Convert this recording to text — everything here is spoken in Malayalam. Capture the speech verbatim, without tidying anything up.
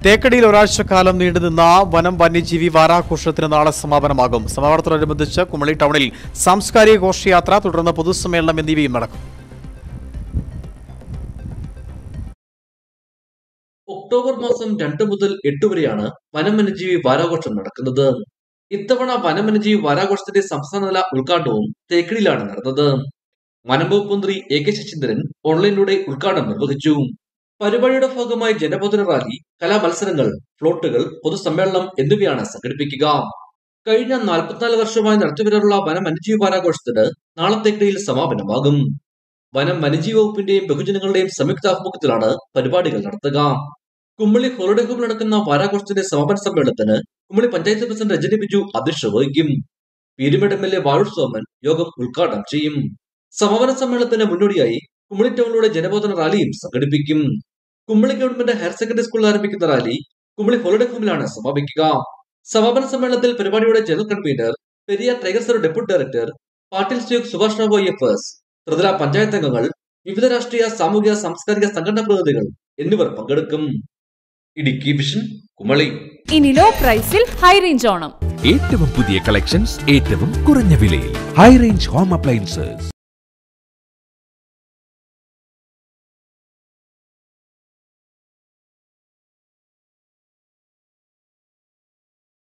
തേക്കടിയിൽ ഒരാഴ്ചക്കാലം നീണ്ടുനിന്ന വനം വന്യജീവി വാരാഘോഷത്തിന് നാളെ സമാപനമാകും. സമാപനത്തോടനുബന്ധിച്ച് കുമളി ടൗണിൽ സാംസ്കാരിക ഘോഷയാത്ര, തുടർന്ന് പൊതുസമ്മേളനം എന്നിവയും നടക്കും. ഒക്ടോബർ മാസം രണ്ട് മുതൽ എട്ട് വരെയാണ് വനം വന്യജീവി വാരാഘോഷം നടക്കുന്നത്. ഇത്തവണ വനം വന്യജീവി വാരാഘോഷത്തിന്റെ സംസ്ഥാനതല ഉദ്ഘാടനവും തേക്കടിയിലാണ് നടന്നത്. വനം വകുപ്പ് മന്ത്രി എ കെ ശശീന്ദ്രൻ ഓൺലൈനിലൂടെ ഉദ്ഘാടനം നിർവഹിച്ചു. പരിപാടിയുടെ ഭാഗമായി ജനബോധന റാലി, കലാമത്സരങ്ങൾ, ഫ്ലോട്ടുകൾ, പൊതുസമ്മേളനം എന്നിവയാണ് സംഘടിപ്പിക്കുക. കഴിഞ്ഞ നാൽപ്പത്തിനാല് വർഷമായി നടത്തിവരാറുള്ള വനം വന്യജീവി വാരാഘോഷത്തിന് നാളെ തേക്കടിയിൽ സമാപനമാകും. വനം വന്യജീവി വകുപ്പിന്റെയും ബഹുജനങ്ങളുടെയും സംയുക്താഭിമുഖ്യത്തിലാണ് പരിപാടികൾ നടത്തുക. കുമളി ഹോളിഡേ ഹോമിൽ നടക്കുന്ന വാരാഘോഷത്തിന്റെ സമാപന സമ്മേളനത്തിന് കുമളി പഞ്ചായത്ത് പ്രസിഡന്റ് രജനി ബിജു അധ്യക്ഷത വഹിക്കും. Peerumedu M L A Vazhoor Soman യോഗം ഉദ്ഘാടനം ചെയ്യും. സമാപന സമ്മേളനത്തിന് മുന്നോടിയായി കുമളി ടൗണിലൂടെ ജനബോധന റാലിയും സംഘടിപ്പിക്കും. കുമളി ഗവൺമെന്റ് ഹയർ സെക്കൻഡറി സ്കൂളിൽ ആരംഭിക്കുന്ന റാലി കുമളി ഹോളിഡേ ഹോമിലാണ് സമാപിക്കുക. സമാപന സമ്മേളനത്തിൽ പരിപാടിയുടെ general convener, Periyar tiger reserve deputy director, Patil സ്റ്റേക്ക് Subhash Rao I F S, ത്രിതല പഞ്ചായത്ത് അംഗങ്ങൾ, വിവിധ രാഷ്ട്രീയ, സാമൂഹിക, സാംസ്കാരിക സംഘടനാ പ്രതിനിധികൾ എന്നിവർ പങ്കെടുക്കും. ഇടുക്കി വിഷൻ, കുമളി. ഇനി ലോ പ്രൈസിൽ ഹൈ റേഞ്ച് ഓണം. ഏറ്റവും പുതിയ കളക്ഷൻസ് ഏറ്റവും കുറഞ്ഞ വിലയിൽ. High range home appliances.